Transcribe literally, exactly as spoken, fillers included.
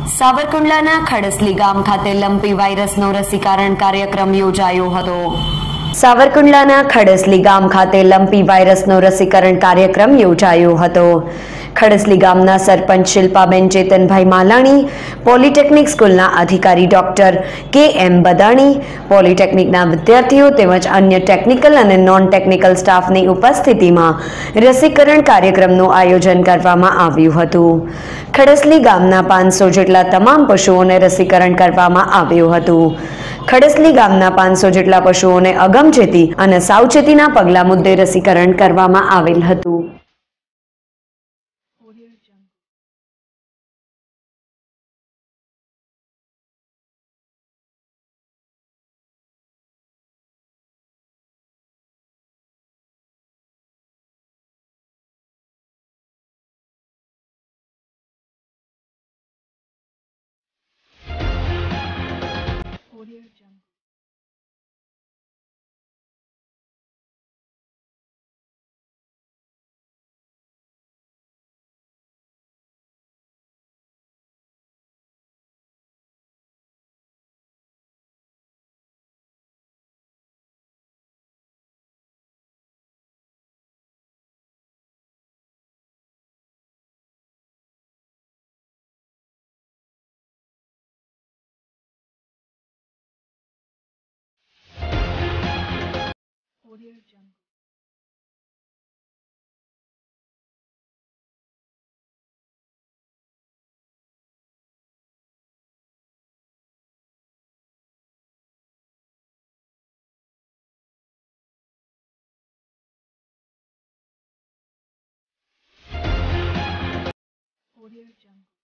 સાવરકુંડલાના ખડસલી ગામ ખાતે લંપી વાયરસનો રસીકરણ કાર્યક્રમ યોજાયો હતો। સાવરકુંડલાના ખડસલી ગામ ખાતે લંપી વાયરસનો રસીકરણ કાર્યક્રમ યોજાયો હતો। ખડસલી ગામના સરપંચ શિલ્પાબેન ચેતનભાઈ માલાણી, પોલિટેકનિક સ્કૂલના અધિકારી ડોક્ટર કે એમ બદાણી, પોલિટેકનિકના વિદ્યાર્થીઓ તેમજ અન્ય ટેકનિકલ અને નોન ટેકનિકલ સ્ટાફની ઉપસ્થિતિમાં રસીકરણ કાર્યક્રમનું આયોજન કરવામાં આવ્યું હતું। ખડસલી ગામના પાંચસો જેટલા તમામ પશુઓને રસીકરણ કરવામાં આવ્યું હતું। ખડસલી ગામના પાંચસો જેટલા પશુઓને અગમચેતી અને સાવચેતીના પગલા મુદ્દે રસીકરણ કરવામાં આવેલ હતું। Audio Jungle.